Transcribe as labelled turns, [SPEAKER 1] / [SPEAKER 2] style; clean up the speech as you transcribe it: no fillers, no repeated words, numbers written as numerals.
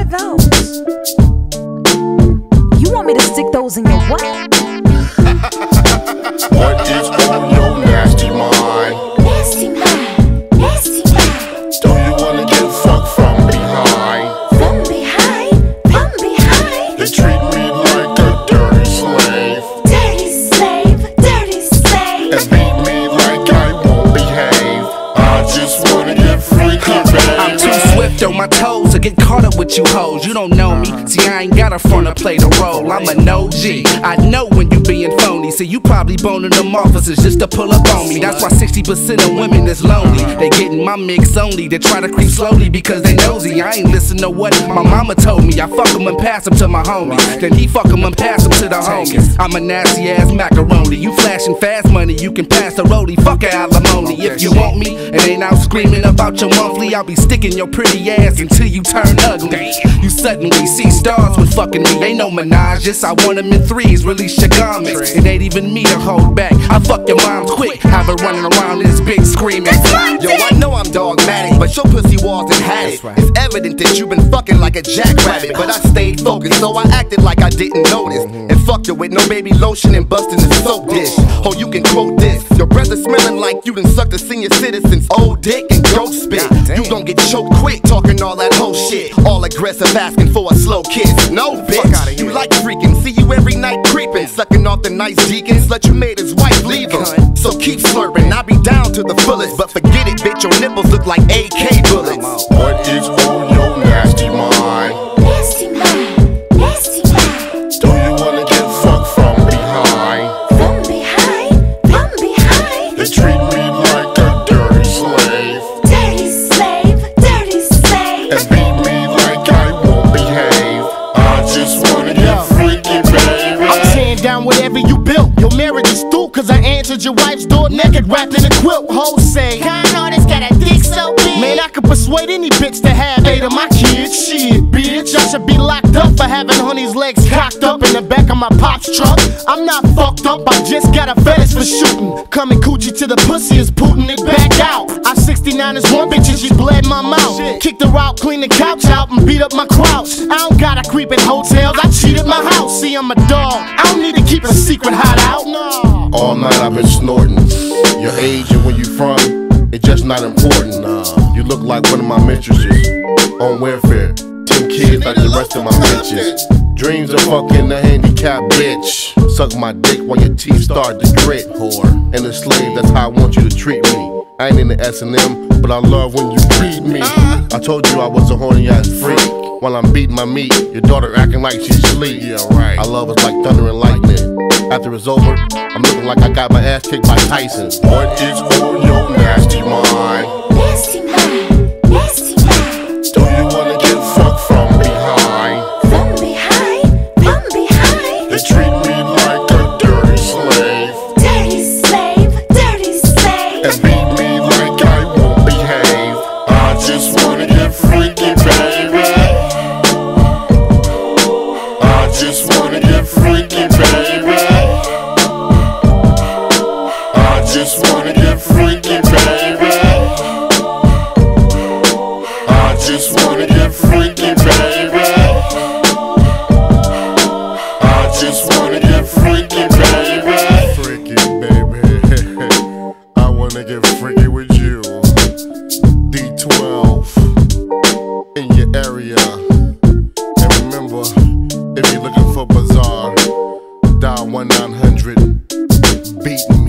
[SPEAKER 1] those? You want me to stick those in your what?
[SPEAKER 2] What is on your nasty mind?
[SPEAKER 1] Nasty mind, nasty mind.
[SPEAKER 2] Do you wanna get fucked from behind?
[SPEAKER 1] From behind, from behind.
[SPEAKER 2] They treat me like a dirty slave,
[SPEAKER 1] Dirty slave, dirty slave.
[SPEAKER 2] and beat me like I won't behave. I just wanna get freaky, baby.
[SPEAKER 3] I'm too swift on my toes to get caught up with you hoes. You don't know me, see I ain't got a front to play the role. I'm an OG, I know when you being phony. See you probably boning them officers just to pull up on me. That's why 60% of women is lonely. They getting my mix only, they try to creep slowly because they nosy. I ain't listen to what my mama told me. I fuck them and pass them to my homies, then he fuck them and pass them to the homies. I'm a nasty ass macaroni. You flashing fast money, you can pass the roadie. Fuck a alimony. If you want me and ain't out screaming about your monthly, I'll be sticking your pretty ass until you turn ugly. You suddenly see stars when fucking me. Ain't no menages, I want them in threes. Release your garments, it ain't even me to hold back. I fuck your moms quick, have her running around this big screaming.
[SPEAKER 4] Yo, I know I'm dogmatic, but your pussy walls and had it. It's evident that you've been fucking like a jackrabbit, but I stayed focused, so I acted like I didn't notice, and fucked her with no baby lotion and busting the soap dish. Oh, you can quote this. Your breath is smelling like you done sucked a senior citizen's old dick and goat spit. You gon' get choked quick talking all that whole shit. All aggressive asking for a slow kiss. No, bitch, you like freaking. See you every night creeping, sucking off the nice deacons. Let you made his wife leave him. So keep slurping, I'll be down to the fullest. But forget it, bitch, your nipples look like AK bullets.
[SPEAKER 2] What is on your nasty mind?
[SPEAKER 1] Nasty mind, nasty mind.
[SPEAKER 2] Do you wanna get fucked from behind?
[SPEAKER 1] From behind, from behind.
[SPEAKER 2] They treat me like a dirty slave,
[SPEAKER 1] Dirty slave, dirty slave.
[SPEAKER 2] and beat me like I won't behave. I just wanna get freaky, baby.
[SPEAKER 5] I'm tearing down whatever you built. Your marriage is through, cause I answered your wife's door naked, wrapped in a quilt. Hoes say,
[SPEAKER 1] Con artist got a dick so big.
[SPEAKER 5] man, I could persuade any bitch to have 8 of my kids. Shit, bitch, I should be locked up for having honey's legs cocked up in the back of my pop's truck. I'm not fucked up, I just got a fetish for shooting. Coming coochie to the pussy is putting it back out. I 69 is one bitch and she bled my mouth. Kicked her out, cleaned the couch out, and beat up my crouch. I don't gotta creep in hotels, I cheated my house. See, I'm a dog, I don't need to keep a secret hideout. No.
[SPEAKER 2] All night I've been snorting. Your age and where you from, it's just not important. You look like one of my mistresses on welfare. 10 kids like the rest of my bitches. Dreams of fucking a handicapped bitch. Suck my dick while your teeth start to grit, whore. And a slave, that's how I want you to treat me. I ain't into S&M, but I love when you beat me. I told you I was a horny ass freak. While I'm beating my meat, your daughter acting like she's asleep. Yeah, right. I love us like thunder and lightning. After it's over, I'm looking like I got my ass kicked by Tyson. What is on your nasty mind?
[SPEAKER 1] Nasty mind, nasty mind.
[SPEAKER 2] Do you wanna get fucked from behind?
[SPEAKER 1] From behind, from behind.
[SPEAKER 2] They treat me like a dirty slave,
[SPEAKER 1] Dirty slave, dirty slave.
[SPEAKER 2] and beat me like I won't behave. I just wanna get freaky, baby. I just wanna get freaky, baby. I just wanna get freaky, baby. I just wanna get freaky, baby. I just wanna get freaky, baby. Freaky, baby. I wanna get freaky with you. D12 in your area. And remember, if you're looking for Bizarre, dial 1-900 beat me.